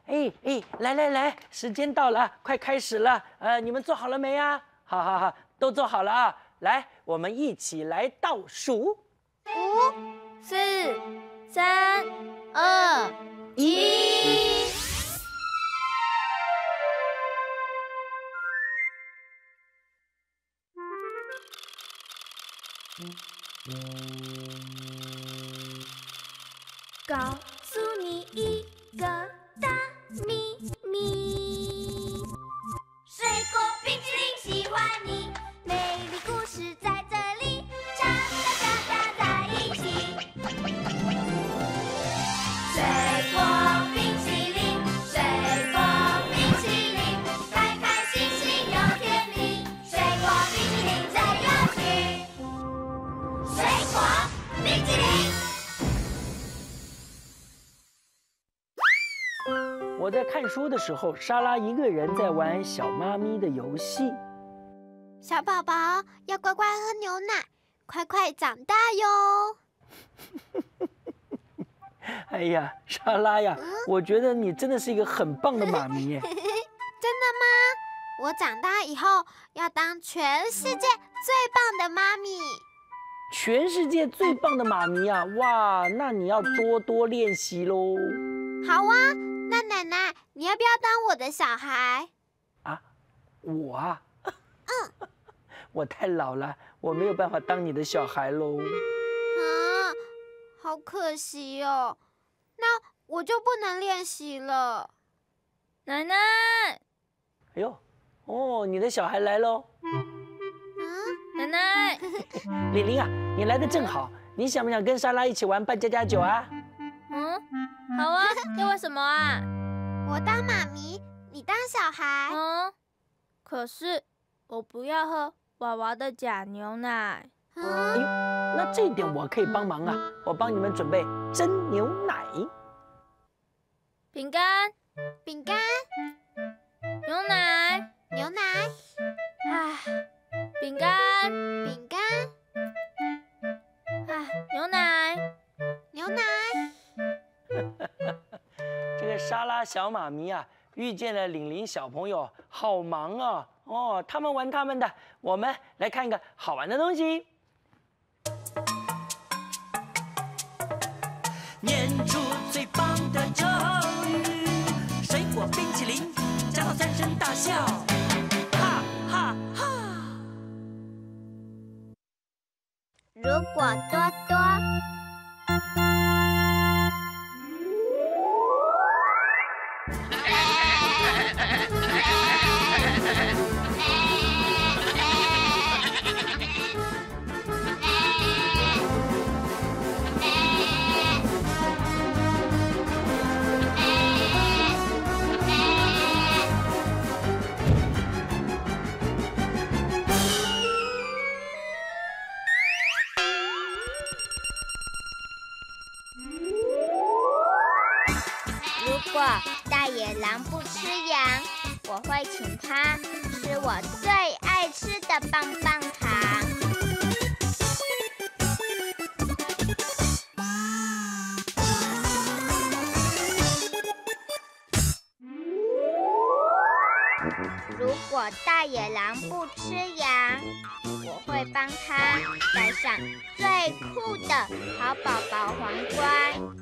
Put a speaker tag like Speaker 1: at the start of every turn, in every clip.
Speaker 1: 来，时间到了，快开始了。你们做好了没啊？好，都做好了啊。来，我们一起来倒数
Speaker 2: ，5、4、3、2、1。告诉你一个大秘密，水果冰淇淋喜欢你，美丽故事在这里，唱哒在一起。水果冰淇淋，水果冰淇淋，开开心心又甜蜜，水果冰淇淋最有趣。水果冰淇淋。
Speaker 1: 我在看书的时候，莎拉一个人在玩小妈咪的游戏。
Speaker 2: 小宝宝要乖乖喝牛奶，快快长大哟！
Speaker 1: 哎呀，莎拉呀，我觉得你真的是一个很棒的妈咪耶！
Speaker 2: 真的吗？我长大以后要当全世界最棒的妈咪。
Speaker 1: 全世界最棒的妈咪啊！哇，那你要多多练习喽。
Speaker 2: 好啊，那奶奶，你要不要当我的小孩？
Speaker 1: 啊，我啊？我太老了，我没有办法当你的小孩喽。
Speaker 2: 啊，好可惜哦。那我就不能练习了。奶奶，
Speaker 1: 哎呦，哦，你的小孩来喽。
Speaker 2: 奶奶，
Speaker 1: 玲玲啊，你来的正好，你想不想跟莎拉一起玩扮家家酒啊？
Speaker 3: 好啊，要玩什么啊？
Speaker 2: 我当妈咪，你当小孩。
Speaker 3: 可是我不要喝娃娃的假牛奶。
Speaker 1: 哎呦，那这一点我可以帮忙啊，我帮你们准备真牛奶、
Speaker 3: 饼干、
Speaker 2: 牛奶、
Speaker 3: 饼干、牛奶。
Speaker 1: 这个莎拉小妈咪啊，遇见了玲玲小朋友，好忙啊！哦，他们玩他们的，我们来看一个好玩的东西。念出最棒的咒语，水果冰淇淋，加上3声大笑，哈哈哈！
Speaker 2: 如果多多。如果大野狼不吃羊，我会请他吃我最爱吃的棒棒糖。如果大野狼不吃羊，我会帮他戴上最酷的好宝宝皇冠。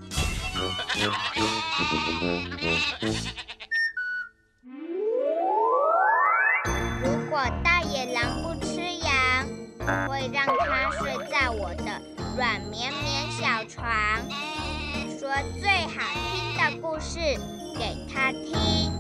Speaker 2: 如果大野狼不吃羊，我会让它睡在我的软绵绵小床，说最好听的故事给它听，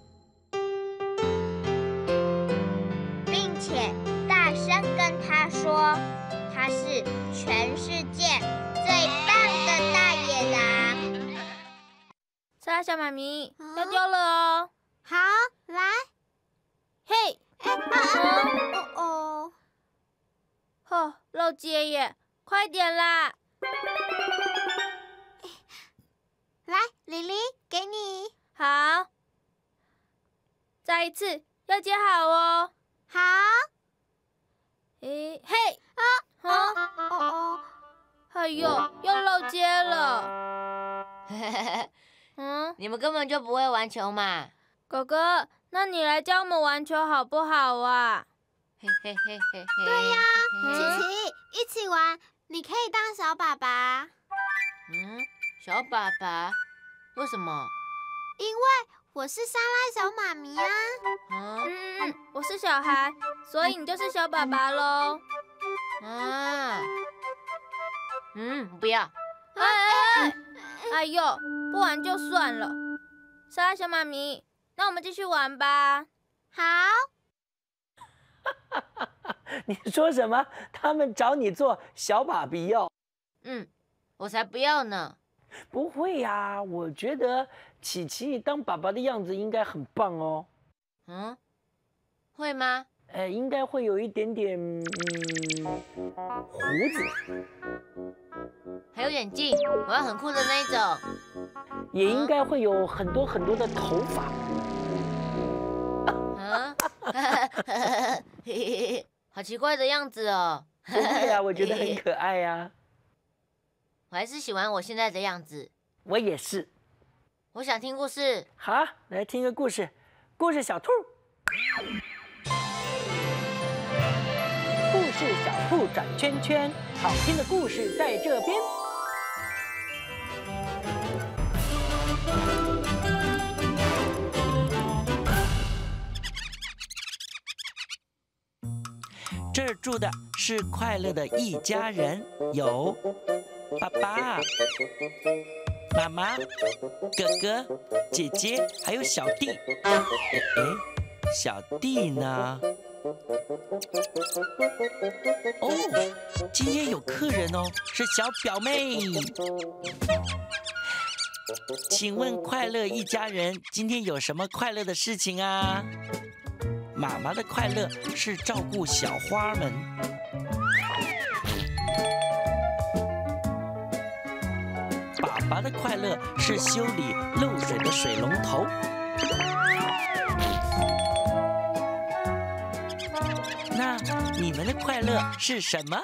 Speaker 2: 并且大声跟它说，它是全世界最棒的大野狼。
Speaker 3: 莎拉小妈咪要丢了哦。
Speaker 2: 好，来，
Speaker 3: 嘿，漏接耶，快点啦！
Speaker 2: 来，玲玲，给你。
Speaker 3: 好，再一次，要接好哦。
Speaker 2: 好。
Speaker 3: 嘿，
Speaker 2: 哦，
Speaker 3: 哎呦，又漏接了。
Speaker 4: 你们根本就不会玩球嘛。
Speaker 3: 哥哥，那你来教我们玩球好不好啊？
Speaker 4: 嘿嘿嘿嘿嘿。
Speaker 2: 对呀，琪琪，一起玩，你可以当小爸爸。
Speaker 4: 小爸爸，为什么？
Speaker 2: 因为我是莎拉小妈咪啊。
Speaker 3: 我是小孩，所以你就是小爸爸喽。
Speaker 4: 不要。
Speaker 3: 哎呦，不玩就算了。莎拉小妈咪，那我们继续玩吧。
Speaker 2: 好。
Speaker 1: 你说什么？他们找你做小爸比哦？
Speaker 4: 我才不要呢。
Speaker 1: 不会呀，我觉得琪琪当爸爸的样子应该很棒哦。
Speaker 4: 会吗？
Speaker 1: 应该会有一点点胡子，
Speaker 4: 还有眼镜，我要很酷的那一种。
Speaker 1: 也应该会有很多很多的头发。
Speaker 4: 好奇怪的样子哦。
Speaker 1: 不会呀，我觉得很可爱呀。
Speaker 4: 我还是喜欢我现在的样子。
Speaker 1: 我也是。
Speaker 4: 我想听故事。
Speaker 1: 好，来听个故事。故事小兔。故事小兔转圈圈，好听的故事在这边。这儿住的是快乐的一家人，有爸爸、妈妈、哥哥、姐姐，还有小弟。小弟呢？今天有客人哦，是小表妹。请问快乐一家人今天有什么快乐的事情啊？妈妈的快乐是照顾小花们，爸爸的快乐是修理漏水的水龙头。那你们的快乐是什么？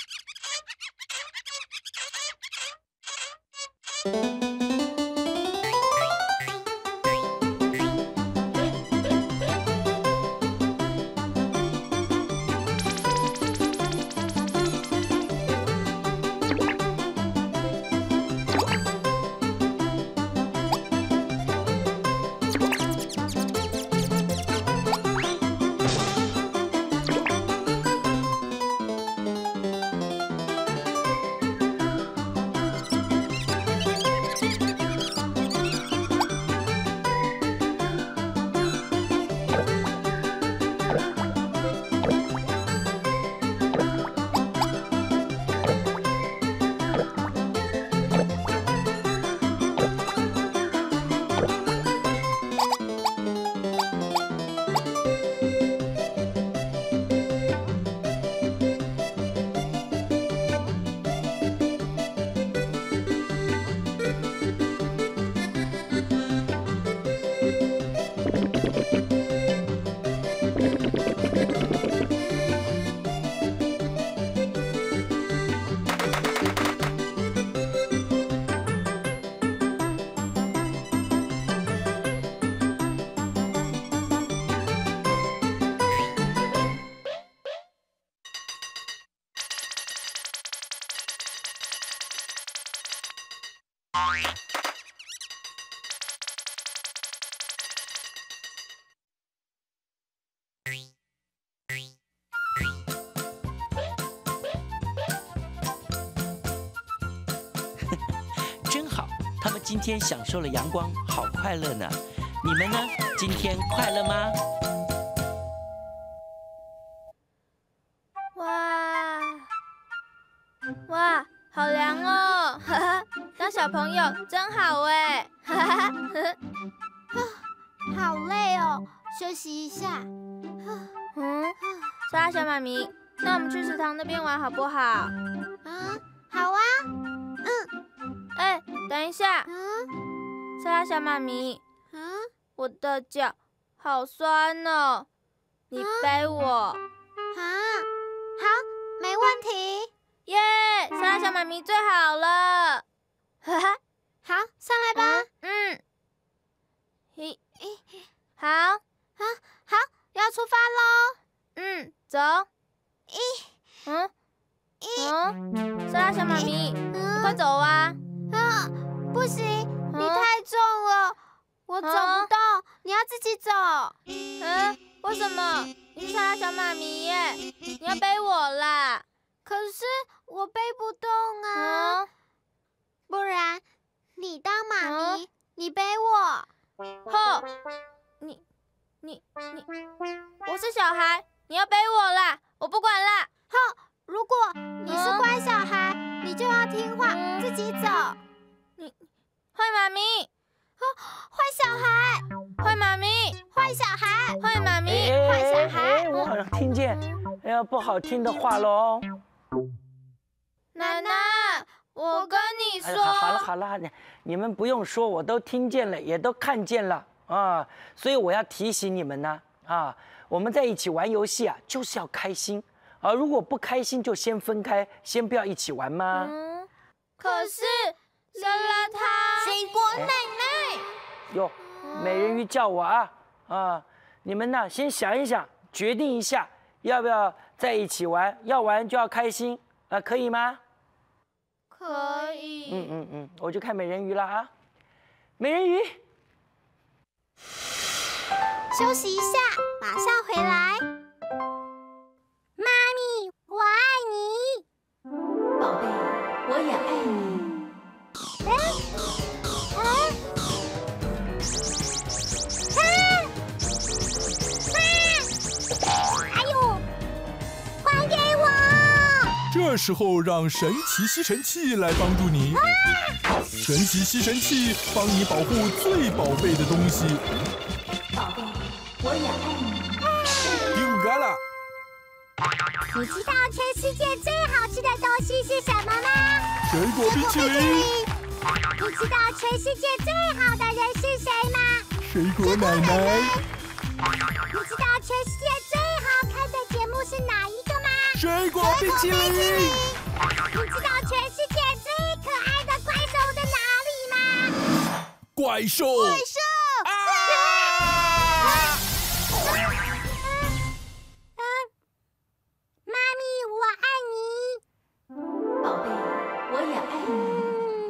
Speaker 1: 真好，他们今天享受了阳光，好快乐呢。你们呢？今天快乐吗？
Speaker 3: 哇，好凉哦！哈哈，当小朋友真好哎！哈哈，
Speaker 2: 好累哦，休息一下。
Speaker 3: 莎拉小妈咪，那我们去池塘那边玩好不好？
Speaker 2: 好啊。
Speaker 3: 等一下。莎拉小妈咪，我的脚好酸哦，你背我。
Speaker 2: 好，没问题。
Speaker 3: 耶，莎拉小妈咪最好了。哈哈，
Speaker 2: 好，上来吧。
Speaker 3: 好，
Speaker 2: 好，要出发喽！
Speaker 3: 走。莎拉小妈咪，你快走啊！
Speaker 2: 不行，你太重了，我走不动，你要自己走。
Speaker 3: 为什么？你是莎拉小妈咪耶，你要背我啦。
Speaker 2: 可是我背不动啊。不然你当妈咪，你背我。
Speaker 3: 你，我是小孩，你要背我啦，我不管啦。
Speaker 2: 如果你是乖小孩，你就要听话，自己走。
Speaker 3: 你坏妈咪，
Speaker 2: 坏小孩，
Speaker 3: 坏妈咪，
Speaker 2: 坏小孩，
Speaker 3: 坏妈咪，
Speaker 2: 坏小孩。
Speaker 1: 我好像听见不好听的话喽。
Speaker 3: 奶奶，我跟你说。
Speaker 1: 好了，你们不用说，我都听见了，也都看见了啊。所以我要提醒你们呢我们在一起玩游戏啊，就是要开心啊。如果不开心，就先分开，先不要一起玩吗？
Speaker 3: 可是莎拉她
Speaker 2: 水果奶奶。
Speaker 1: 哟，美人鱼叫我啊！你们呢，先想一想，决定一下要不要在一起玩。要玩就要开心可以吗？
Speaker 3: 可以。
Speaker 1: 我就看美人鱼了啊！美人鱼，
Speaker 2: 休息一下，马上回来。妈咪，我爱你。
Speaker 5: 宝贝，我也爱你。
Speaker 2: 哎呦，还给我！
Speaker 6: 这时候让神奇吸尘器来帮助你。神奇吸尘器帮你保护最宝贝的东西。
Speaker 5: 宝贝，我也爱你。
Speaker 6: 丢嘎啦！
Speaker 2: 你知道全世界最好吃的东西是什么吗？
Speaker 6: 水果冰淇淋。
Speaker 2: 你知道全世界最好的人是谁吗？
Speaker 6: 水果奶奶。
Speaker 2: 你知道全世界最好看的节目是哪一个吗？
Speaker 6: 水果冰淇淋。
Speaker 2: 你知道全世界最可爱的怪兽在哪里吗？
Speaker 6: 怪兽。
Speaker 2: 妈咪，我爱你。
Speaker 5: 宝贝，我也爱你。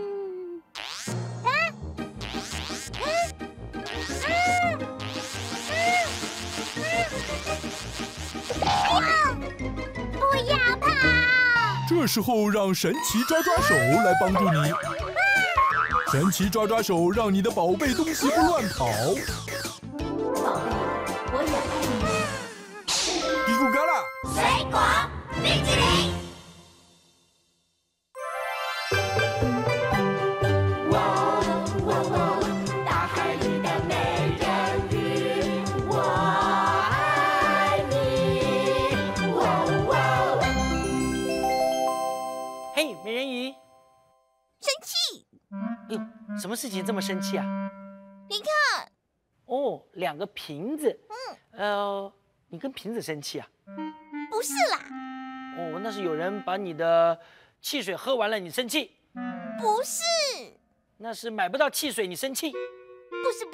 Speaker 5: 不要跑！
Speaker 6: 这时候让神奇抓抓手来帮助你。神奇抓抓手让你的宝贝东西不乱跑。
Speaker 5: 宝贝，我也爱你。
Speaker 6: 嘀咕嘎啦！
Speaker 2: 水果冰淇淋。
Speaker 5: 大海里的美人鱼，我爱你。
Speaker 1: 嘿，美人鱼，
Speaker 3: 生气！
Speaker 1: 哎呦，什么事情这么生气啊？
Speaker 3: 你看，
Speaker 1: 哦，2个瓶子。你跟瓶子生气啊？
Speaker 3: 不是啦，
Speaker 1: 哦，那是有人把你的汽水喝完了，你生气？
Speaker 3: 不是，
Speaker 1: 那是买不到汽水，你生气？
Speaker 3: 不是，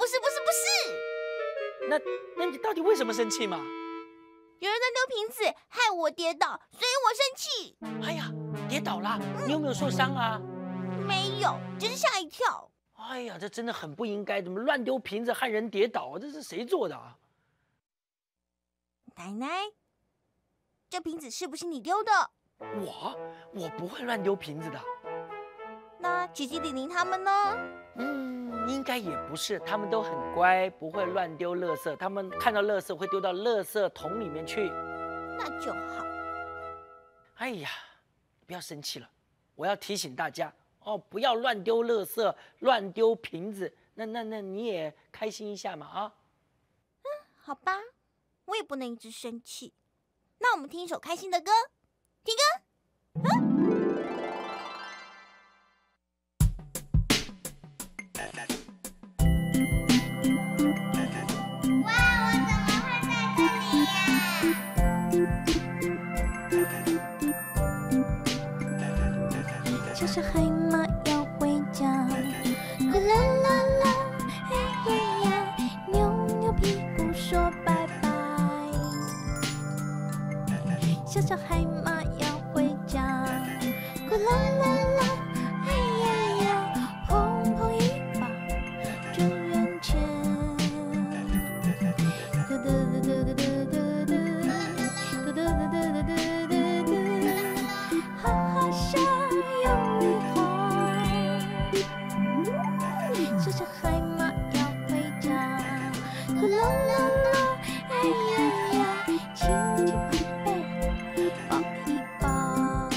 Speaker 1: 那你到底为什么生气嘛？
Speaker 3: 有人在丢瓶子，害我跌倒，所以我生气。
Speaker 1: 哎呀，跌倒了，你有没有受伤啊？
Speaker 3: 没有，只是吓一跳。
Speaker 1: 哎呀，这真的很不应该，怎么乱丢瓶子害人跌倒？这是谁做的啊？
Speaker 3: 奶奶，这瓶子是不是你丢的？
Speaker 1: 我不会乱丢瓶子的。
Speaker 3: 那吉吉、玲玲他们呢？
Speaker 1: 应该也不是，他们都很乖，不会乱丢垃圾。他们看到垃圾会丢到垃圾桶里面去。
Speaker 3: 那就好。
Speaker 1: 哎呀，不要生气了，我要提醒大家不要乱丢垃圾，乱丢瓶子。那你也开心一下嘛啊？
Speaker 3: 好吧，我也不能一直生气。那我们听一首开心的歌，听歌。
Speaker 2: 哇，我怎么会在这里呀？
Speaker 7: 骑着海马要回家，啦啦啦啦，嘿嘿呀， 小海马要回家。咕啦啦啦，哎呀呀，碰碰一把转圆圈。嘟嘟嘟嘟嘟嘟嘟嘟，嘟嘟嘟嘟嘟嘟嘟，哈哈笑又一晃。小小海马要回家。咕啦啦啦，哎呀呀，亲亲贝贝，抱一抱。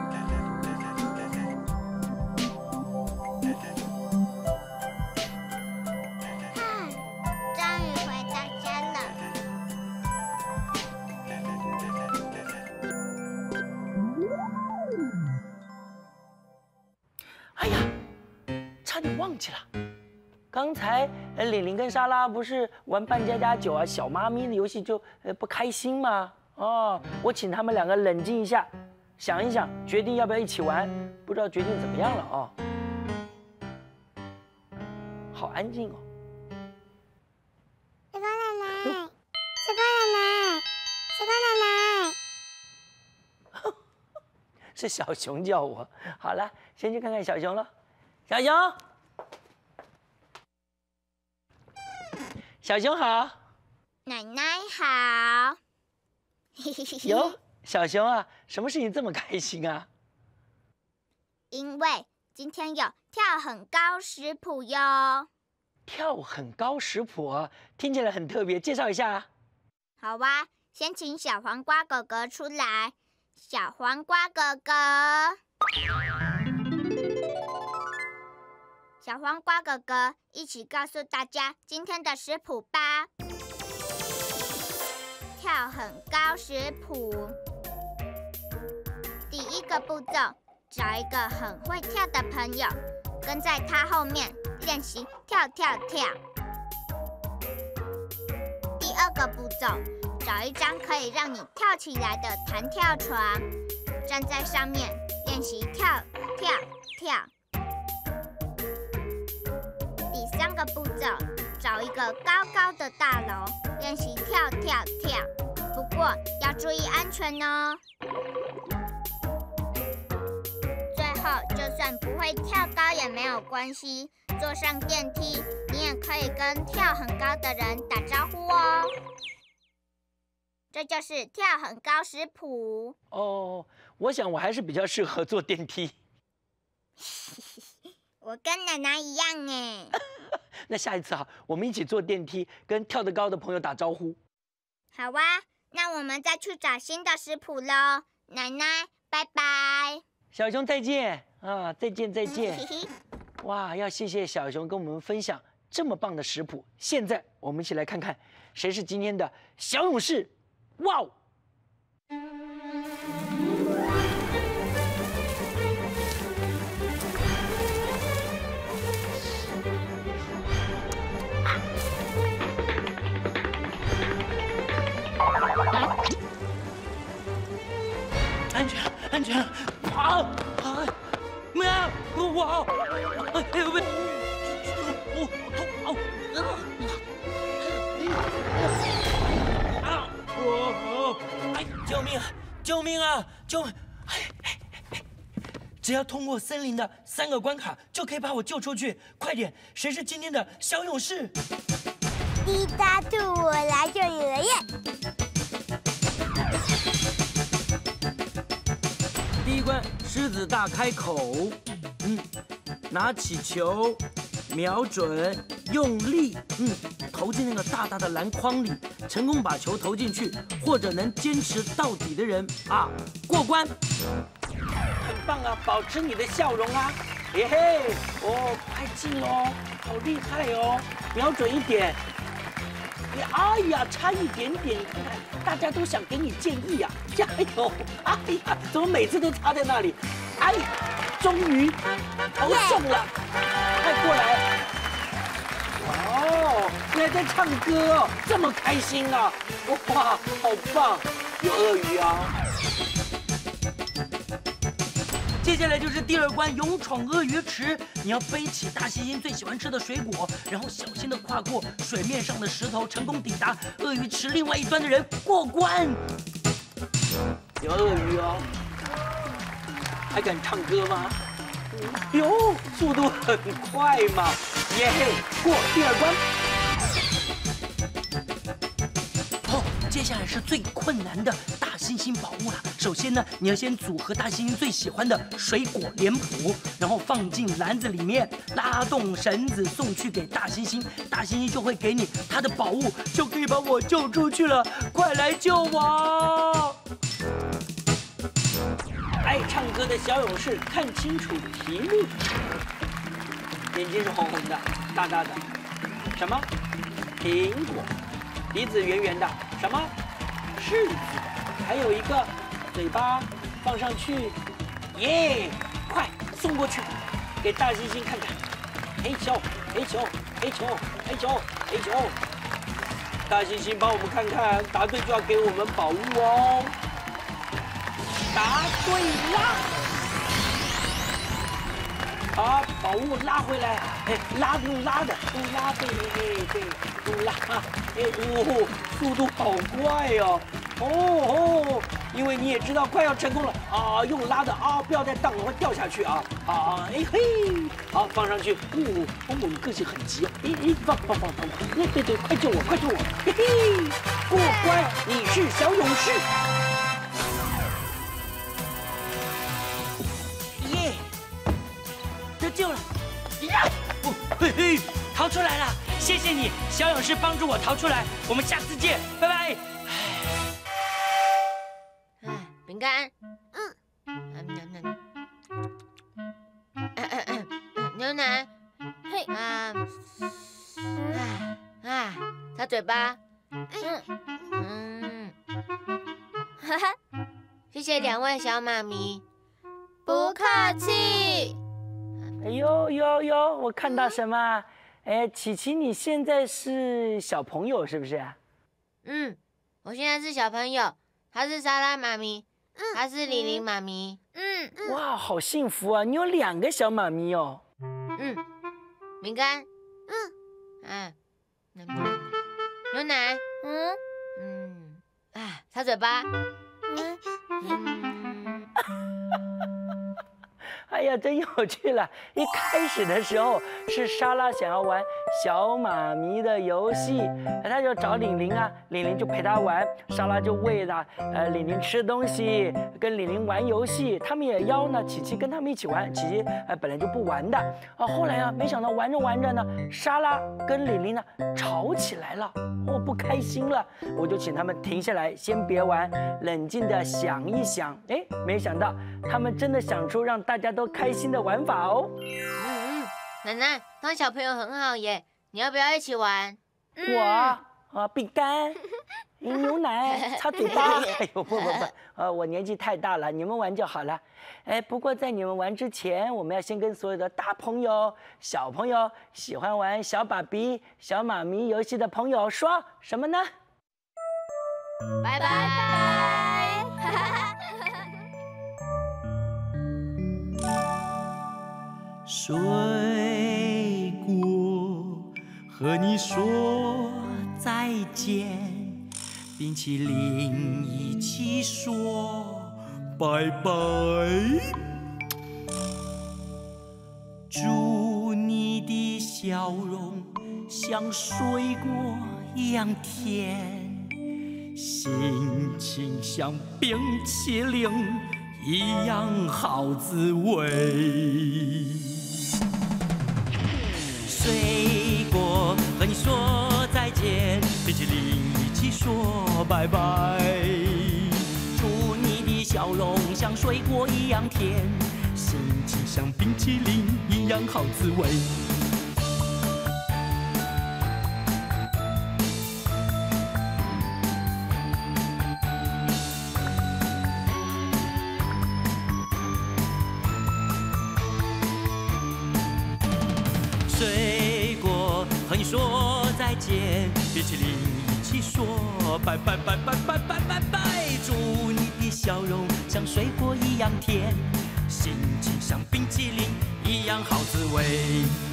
Speaker 2: 终于回到家了。
Speaker 1: 哎呀，差点忘记了。刚才玲玲跟莎拉不是玩扮家家酒啊、小妈咪的游戏就不开心吗？哦，我请他们两个冷静一下，想一想，决定要不要一起玩。不知道决定怎么样了哦。好安静哦。
Speaker 2: 时光奶奶，时光奶奶，时光奶奶。
Speaker 1: 是小熊叫我。好了，先去看看小熊了。小熊。小熊好，
Speaker 2: 奶奶好。
Speaker 1: 哟，小熊啊，什么事情这么开心啊？
Speaker 2: 因为今天有跳很高食谱哟。
Speaker 1: 跳很高食谱啊，听起来很特别，介绍一下啊。
Speaker 2: 好哇，先请小黄瓜哥哥出来。小黄瓜哥哥，小黄瓜哥哥，一起告诉大家今天的食谱吧。跳很高食谱，第一个步骤，找一个很会跳的朋友，跟在他后面练习跳跳跳。第二个步骤，找一张可以让你跳起来的弹跳床，站在上面练习跳跳跳。第三个步骤，找一个高高的大楼，练习跳跳跳，不过要注意安全哦。最后，就算不会跳高也没有关系，坐上电梯，你也可以跟跳很高的人打招呼哦。这就是跳很高食谱
Speaker 1: 哦。我想我还是比较适合坐电梯。
Speaker 2: 我跟奶奶一样哎。
Speaker 1: 那下一次啊，我们一起坐电梯，跟跳得高的朋友打招呼。
Speaker 2: 好啊，那我们再去找新的食谱喽。奶奶，拜拜。
Speaker 1: 小熊再见啊，再见再见。哇，要谢谢小熊跟我们分享这么棒的食谱。现在我们一起来看看谁是今天的小勇士。哇哦！安全，安全！啊啊！喵！哇！哎呦喂！哦，痛！哎，救命啊！救命啊！只要通过森林的3个关卡，就可以把我救出去。快点，谁是今天的小勇士？
Speaker 2: 滴答兔，我来救你了耶！
Speaker 1: 第一关，狮子大开口。拿起球，瞄准，用力，投进那个大大的篮筐里，成功把球投进去，或者能坚持到底的人啊，过关。很棒啊，保持你的笑容啊！嘿嘿，哦，快进哦，好厉害哦，瞄准一点。哎呀，差一点点，你看看，大家都想给你建议呀，加油！哎呀，怎么每次都差在那里？哎，终于投中了，快过来！哦，原来在唱歌哦，这么开心啊！哇，好棒！有鳄鱼啊！接下来就是第2关，勇闯鳄鱼池。你要背起大猩猩最喜欢吃的水果，然后小心地跨过水面上的石头，成功抵达鳄鱼池另外一端的人过关。 有鳄鱼哦，还敢唱歌吗？哟，速度很快嘛！耶嘿，过第2关。哦，接下来是最困难的大猩猩宝物了。首先呢，你要先组合大猩猩最喜欢的水果脸谱，然后放进篮子里面，拉动绳子送去给大猩猩，大猩猩就会给你他的宝物，就可以把我救出去了。快来救我！爱唱歌的小勇士，看清楚题目。眼睛是红红的，大大的，什么？苹果。鼻子圆圆的，什么？柿子。还有一个嘴巴放上去，耶！快送过去，给大猩猩看看。黑球，黑球，黑球，黑球，黑球。大猩猩帮我们看看，答对就要给我们宝物哦。答对啦！好，宝物拉回来，哎，用拉的，对，用拉，哎，哦，速度好快哦，哦，因为你也知道快要成功了啊，用拉的啊，不要再荡了，会掉下去啊，哎嘿，好，放上去，你个性很急哦，放，对，快救我，嘿嘿，过关，你是小勇士。救了！呀！嘿嘿，逃出来了！谢谢你，小勇士帮助我逃出来。我们下次见，拜拜。
Speaker 4: 哎，饼干。牛奶。
Speaker 3: 嘿。
Speaker 4: 擦嘴巴。
Speaker 3: 哈哈，
Speaker 4: 谢谢2位小妈咪。
Speaker 3: 不客气。
Speaker 1: 哎呦，我看到什么？哎，琪琪，你现在是小朋友是不是？
Speaker 4: 我现在是小朋友，她是莎拉妈咪，她是玲玲妈咪。
Speaker 1: 哇，好幸福啊！你有2个小妈咪哦。
Speaker 4: 饼干。牛奶。擦嘴巴。
Speaker 1: 哎呀，真有趣了！一开始的时候是莎拉想要玩小妈咪的游戏，她就找玲玲啊，玲玲就陪她玩，莎拉就喂了玲玲吃东西，跟玲玲玩游戏。他们也邀呢琪琪跟他们一起玩，琪琪本来就不玩的啊，后来啊没想到玩着呢，莎拉跟玲玲呢吵起来了，不开心了，我就请他们停下来，先别玩，冷静的想一想。哎，没想到他们真的想出让大家都开心的玩法哦。
Speaker 4: 奶奶，当小朋友很好耶，你要不要一起玩？
Speaker 1: 我饼干、牛奶、擦嘴巴。哎呦不，我年纪太大了，你们玩就好了。哎，不过在你们玩之前，我们要先跟所有的大朋友、小朋友、喜欢玩小爸比、小妈咪游戏的朋友说什么呢？
Speaker 4: 拜拜。
Speaker 8: 水果和你说再见，冰淇淋一起说拜拜。祝你的笑容像水果一样甜，心情像冰淇淋一样好滋味。水果和你说再见，冰淇淋一起说拜拜。祝你的笑容像水果一样甜，心情像冰淇淋一样好滋味。水果和你说再见，冰淇淋一起说拜拜拜拜拜拜拜拜。祝你的笑容像水果一样甜，心情像冰淇淋一样好滋味。